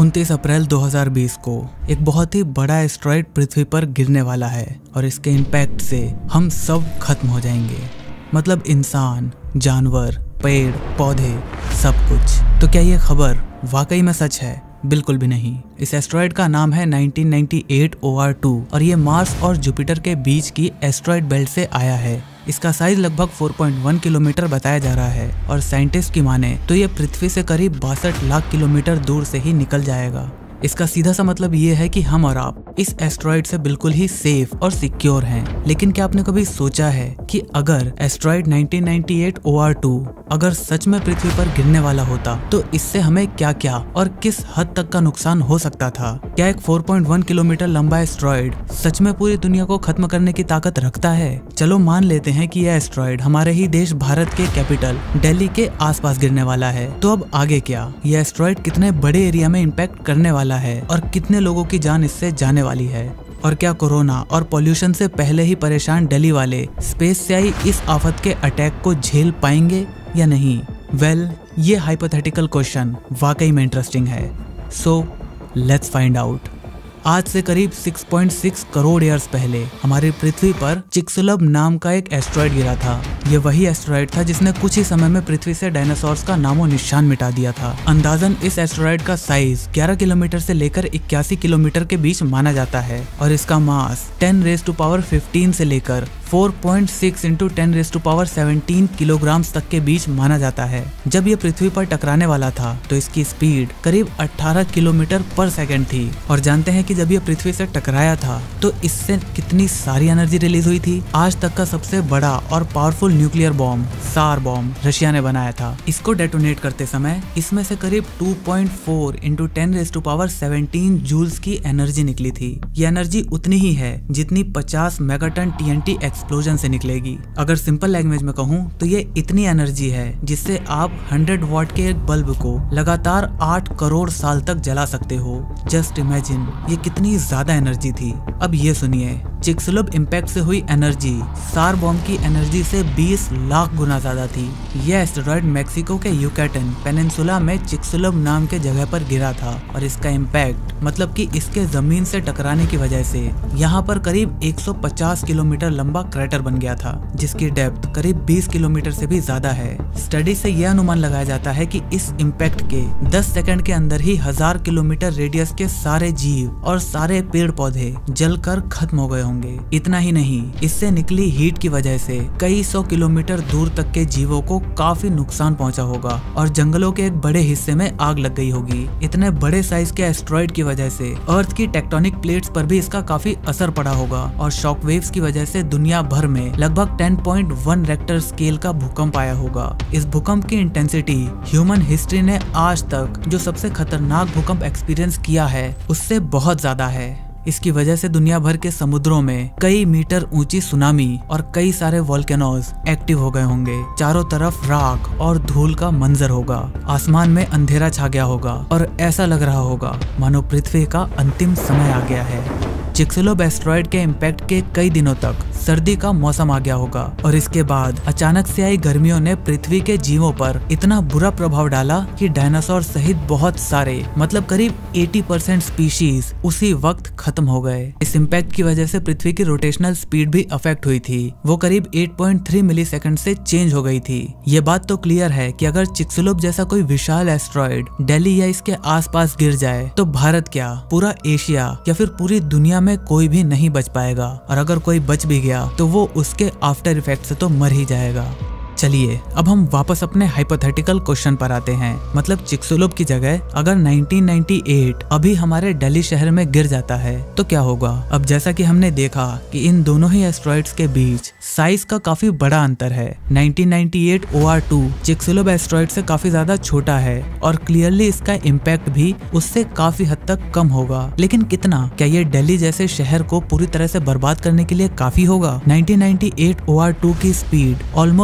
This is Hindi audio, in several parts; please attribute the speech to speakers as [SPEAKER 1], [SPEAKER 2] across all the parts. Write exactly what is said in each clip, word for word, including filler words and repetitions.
[SPEAKER 1] उनतीस अप्रैल दो हज़ार बीस को एक बहुत ही बड़ा एस्टेरॉयड पृथ्वी पर गिरने वाला है और इसके इम्पैक्ट से हम सब खत्म हो जाएंगे। मतलब इंसान, जानवर, पेड़ पौधे, सब कुछ। तो क्या ये खबर वाकई में सच है? बिल्कुल भी नहीं। इस एस्टेरॉयड का नाम है nineteen ninety eight O R two और ये मार्स और जुपिटर के बीच की एस्टेरॉयड बेल्ट से आया है। इसका साइज लगभग चार पॉइंट एक किलोमीटर बताया जा रहा है और साइंटिस्ट की माने तो ये पृथ्वी से करीब बासठ लाख किलोमीटर दूर से ही निकल जाएगा। इसका सीधा सा मतलब ये है कि हम और आप इस एस्टेरॉयड से बिल्कुल ही सेफ और सिक्योर हैं। लेकिन क्या आपने कभी सोचा है कि अगर asteroid nineteen ninety eight O R two अगर सच में पृथ्वी पर गिरने वाला होता तो इससे हमें क्या क्या और किस हद तक का नुकसान हो सकता था? क्या एक चार पॉइंट एक किलोमीटर लंबा एस्टेरॉयड सच में पूरी दुनिया को खत्म करने की ताकत रखता है? चलो मान लेते हैं कि यह एस्टेरॉयड हमारे ही देश भारत के कैपिटल दिल्ली के आसपास गिरने वाला है। तो अब आगे क्या? यह एस्टेरॉयड कितने बड़े एरिया में इम्पैक्ट करने वाला है और कितने लोगों की जान इससे जाने वाली है? और क्या कोरोना और पॉल्यूशन से पहले ही परेशान दिल्ली वाले स्पेस से आई इस आफत के अटैक को झेल पाएंगे या नहीं? वेल, ये हाइपोथेटिकल क्वेश्चन वाकई में इंटरेस्टिंग है। So let's find out. आज से करीब छह पॉइंट छह करोड़ इयर्स पहले हमारी पृथ्वी पर चिक्सुलब नाम का एक एस्टेरॉयड गिरा था। यह वही एस्टेरॉयड था जिसने कुछ ही समय में पृथ्वी से डायनासोर्स का नामो निशान मिटा दिया था। अंदाजन इस एस्टेरॉयड का साइज ग्यारह किलोमीटर से लेकर इक्यासी किलोमीटर के बीच माना जाता है और इसका mass ten raise to power fifteen से लेकर चार पॉइंट छह into ten raise to power seventeen kilogram तक के बीच माना जाता है। जब यह पृथ्वी पर टकराने वाला था तो इसकी स्पीड करीब अठारह किलोमीटर पर सेकंड थी। और जानते हैं कि जब यह पृथ्वी से टकराया था तो इससे कितनी सारी एनर्जी रिलीज हुई थी? आज तक का सबसे बड़ा और powerful nuclear bomb tsar bomb Russia ने बनाया था। इसको डेटोनेट करते समय इसमें से करीब two point four into ten raise to power seventeen joules की एनर्जी निकली थी। ये एनर्जी उतनी ही है जितनी पचास megaton T N T explosion से निकलेगी। अगर सिंपल लैंग्वेज में कहूँ तो ये इतनी एनर्जी है जिससे आप हंड्रेड वॉट के एक बल्ब को लगातार आठ करोड़ साल तक जला सकते हो। जस्ट इमेजिन ये कितनी ज्यादा एनर्जी थी। अब ये सुनिए, चिक्सुलब इम्पैक्ट से हुई एनर्जी सार बॉम्ब की एनर्जी से बीस लाख गुना ज्यादा थी। यह एस्टेरॉयड मेक्सिको के यूकैटन पेनिनसुला में चिक्सुलब नाम के जगह पर गिरा था और इसका इम्पैक्ट मतलब कि इसके जमीन से टकराने की वजह से यहाँ पर करीब एक सौ पचास किलोमीटर लंबा क्रेटर बन गया था जिसकी डेप्थ करीब बीस किलोमीटर से भी ज्यादा है। स्टडी से यह अनुमान लगाया जाता है कि इस इम्पैक्ट के दस सेकंड के अंदर ही हजार किलोमीटर रेडियस के सारे जीव और सारे पेड़ पौधे जलकर खत्म हो गए होंगे। इतना ही नहीं, इससे निकली हीट की वजह से कई सौ किलोमीटर दूर तक के जीवों को काफी नुकसान पहुंचा होगा और जंगलों के एक बड़े हिस्से में आग लग गई होगी। इतने बड़े साइज के एस्टेरॉयड की वजह से अर्थ की टेक्टोनिक प्लेट्स पर भी इसका काफी असर पड़ा होगा और शॉक वेव्स की वजह से दुनिया भर में लगभग ten point one Richter scale का भूकंप आया होगा। इस भूकंप की इंटेंसिटी ह्यूमन हिस्ट्री ने आज तक जो सबसे खतरनाक भूकंप एक्सपीरियंस किया है उससे बहुत ज्यादा है। इसकी वजह से दुनिया भर के समुद्रों में कई मीटर ऊंची सुनामी और कई सारे वोल्केनोज एक्टिव हो गए होंगे। चारों तरफ राख और धूल का मंजर होगा। आसमान में अंधेरा छा गया होगा और ऐसा लग रहा होगा मानो पृथ्वी का अंतिम समय आ गया है। चिक्सुलब एस्टेरॉयड के इम्पैक्ट के कई दिनों तक सर्दी का मौसम आ गया होगा और इसके बाद अचानक से आई गर्मियों ने पृथ्वी के जीवों पर इतना बुरा प्रभाव डाला कि डायनासोर सहित बहुत सारे मतलब करीब अस्सी परसेंट स्पीशीज उसी वक्त खत्म हो गए। इस इम्पैक्ट की वजह से पृथ्वी की रोटेशनल स्पीड भी अफेक्ट हुई थी। वो करीब आठ पॉइंट तीन मिली सेकंड से चेंज हो गई थी। ये बात तो क्लियर है कि अगर चिक्सुलब जैसा कोई विशाल एस्टेरॉयड दिल्ली या इसके आसपास गिर जाए तो भारत क्या पूरा एशिया या फिर पूरी दुनिया में कोई भी नहीं बच पाएगा और अगर कोई बच भी गया तो वो उसके आफ्टर इफेक्ट से तो मर ही जाएगा। चलिए अब हम वापस अपने हाइपोथेटिकल क्वेश्चन पर आते हैं। मतलब चिक्सुलब की जगह अगर नाइनटीन नाइंटी एट अभी हमारे दिल्ली शहर में गिर जाता है तो क्या होगा? अब जैसा कि हमने देखा कि इन दोनों ही एस्टेरॉयड्स के बीच साइज का काफी बड़ा अंतर है। Nineteen ninety eight O R two Chicxulub asteroid से काफी ज्यादा छोटा है और क्लियरली इसका इम्पैक्ट भी उससे काफी हद तक कम होगा। लेकिन कितना? क्या ये दिल्ली जैसे शहर को पूरी तरह से बर्बाद करने के लिए काफी होगा? Nineteen ninety eight O R two की स्पीड ऑलमोस्ट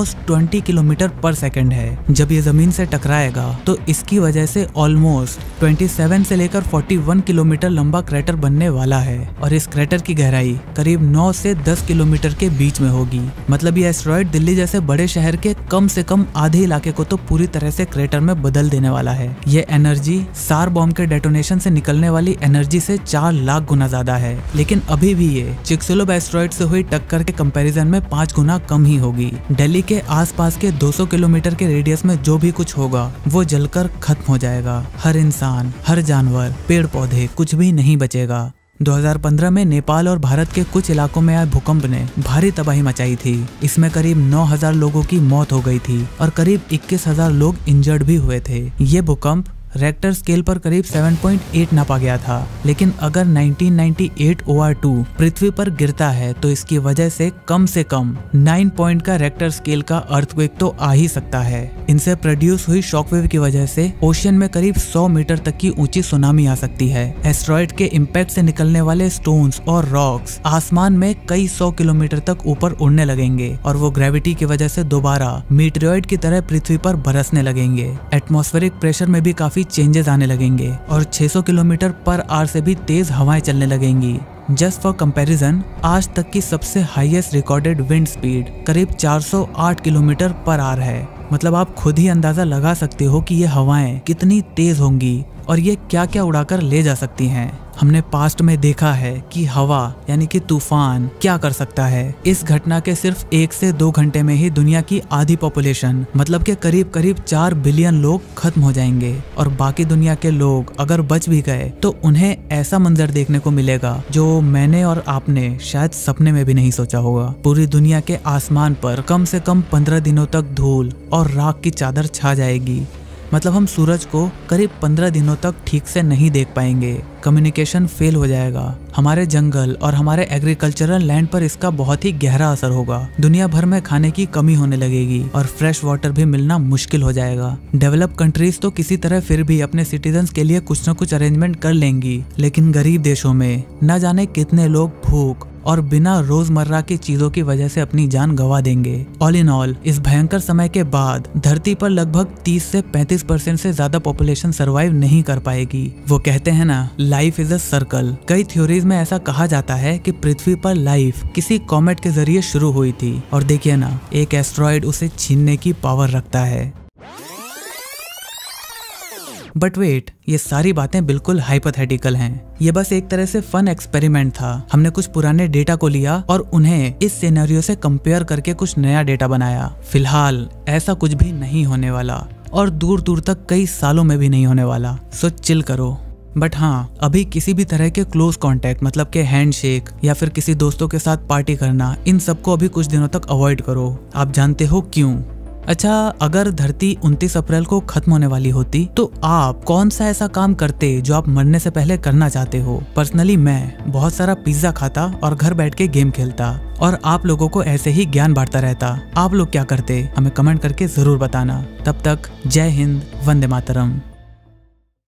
[SPEAKER 1] बीस किलोमीटर पर सेकंड है। जब ये जमीन से टकराएगा तो इसकी वजह से ऑलमोस्ट सत्ताईस से लेकर इकतालीस किलोमीटर लंबा क्रेटर बनने वाला है और इस क्रेटर की गहराई करीब नौ से दस किलोमीटर के बीच में होगी। मतलब ये एस्टेरॉयड दिल्ली जैसे बड़े शहर के कम से कम आधे इलाके को तो पूरी तरह से क्रेटर में बदल देने वाला है। ये एनर्जी सार बॉम्ब के डेटोनेशन से निकलने वाली एनर्जी से चार लाख गुना ज्यादा है, लेकिन अभी भी ये चिक्सुलुब एस्टेरॉयड से हुई टक्कर के कंपैरिजन में पाँच गुना कम ही होगी। दिल्ली के आसपास के दो सौ किलोमीटर के रेडियस में जो भी कुछ होगा वो जलकर खत्म हो जाएगा। हर इंसान, हर जानवर, पेड़ पौधे, कुछ भी नहीं बचेगा। दो हज़ार पंद्रह में नेपाल और भारत के कुछ इलाकों में आए भूकंप ने भारी तबाही मचाई थी। इसमें करीब नौ हज़ार लोगों की मौत हो गई थी और करीब इक्कीस हज़ार लोग इंजर्ड भी हुए थे। ये भूकंप रेक्टर स्केल पर करीब सात पॉइंट आठ नापा गया था, लेकिन अगर उन्नीस सौ अट्ठानवे ओ आर टू पृथ्वी पर गिरता है तो इसकी वजह से कम से कम नौ पॉइंट का रेक्टर स्केल का अर्थक्वेक तो आ ही सकता है। इनसे प्रोड्यूस हुई शॉकवेव की वजह से ओशियन में करीब सौ मीटर तक की ऊंची सुनामी आ सकती है। एस्टेरॉयड के इम्पैक्ट से निकलने वाले स्टोन्स और रॉक्स आसमान में कई सौ किलोमीटर तक ऊपर उड़ने लगेंगे और वो ग्रेविटी की वजह से दोबारा मीटेरॉयड की तरह पृथ्वी पर बरसने लगेंगे। एटमॉस्फेरिक प्रेशर में भी काफी चेंजेस आने लगेंगे और छह सौ किलोमीटर पर आवर से भी तेज हवाएं चलने लगेंगी। जस्ट फॉर कंपैरिजन, आज तक की सबसे हाईएस्ट रिकॉर्डेड विंड स्पीड करीब चार सौ आठ किलोमीटर पर आवर है। मतलब आप खुद ही अंदाजा लगा सकते हो कि ये हवाएं कितनी तेज होंगी और ये क्या क्या उड़ाकर ले जा सकती हैं। हमने पास्ट में देखा है कि हवा यानी कि तूफान क्या कर सकता है। इस घटना के सिर्फ एक से दो घंटे में ही दुनिया की आधी पॉपुलेशन मतलब के करीब करीब चार बिलियन लोग खत्म हो जाएंगे और बाकी दुनिया के लोग अगर बच भी गए तो उन्हें ऐसा मंजर देखने को मिलेगा जो मैंने और आपने शायद सपने में भी नहीं सोचा होगा। पूरी दुनिया के आसमान पर कम से कम पंद्रह दिनों तक धूल और राख की चादर छा जाएगी। मतलब हम सूरज को करीब पंद्रह दिनों तक ठीक से नहीं देख पाएंगे। कम्युनिकेशन फेल हो जाएगा। हमारे जंगल और हमारे एग्रीकल्चरल लैंड पर इसका बहुत ही गहरा असर होगा। दुनिया भर में खाने की कमी होने लगेगी और फ्रेश वाटर भी मिलना मुश्किल हो जाएगा। डेवलप कंट्रीज तो किसी तरह फिर भी अपने सिटीजन्स के लिए कुछ न कुछ अरेंजमेंट कर लेंगी, लेकिन गरीब देशों में न जाने कितने लोग भूख और बिना रोजमर्रा की चीजों की वजह से अपनी जान गंवा देंगे। ऑल इन ऑल इस भयंकर समय के बाद धरती पर लगभग तीस से पैंतीस परसेंट से ज्यादा पॉपुलेशन सरवाइव नहीं कर पाएगी। वो कहते हैं ना, लाइफ इज अ सर्कल। कई थ्योरीज में ऐसा कहा जाता है कि पृथ्वी पर लाइफ किसी कॉमेट के जरिए शुरू हुई थी और देखिए ना, एक एस्टेरॉयड उसे छीनने की पावर रखता है। बट वेट, ये सारी बातें बिल्कुल हाइपोथेटिकल हैं। ये बस एक तरह से फन एक्सपेरिमेंट था। हमने कुछ पुराने डेटा को लिया और उन्हें इस सिनेरियो से कंपेयर करके कुछ नया डेटा बनाया। फिलहाल ऐसा कुछ भी नहीं होने वाला और दूर दूर तक कई सालों में भी नहीं होने वाला। सो चिल करो। बट हाँ, अभी किसी भी तरह के क्लोज कांटेक्ट मतलब के हैंडशेक या फिर किसी दोस्तों के साथ पार्टी करना, इन सबको अभी कुछ दिनों तक अवॉइड करो। आप जानते हो क्यों? अच्छा, अगर धरती उनतीस अप्रैल को खत्म होने वाली होती तो आप कौन सा ऐसा काम करते जो आप मरने से पहले करना चाहते हो? पर्सनली मैं बहुत सारा पिज्जा खाता और घर बैठ के गेम खेलता और आप लोगों को ऐसे ही ज्ञान बांटता रहता। आप लोग क्या करते? हमें कमेंट करके जरूर बताना। तब तक जय हिंद, वंदे मातरम।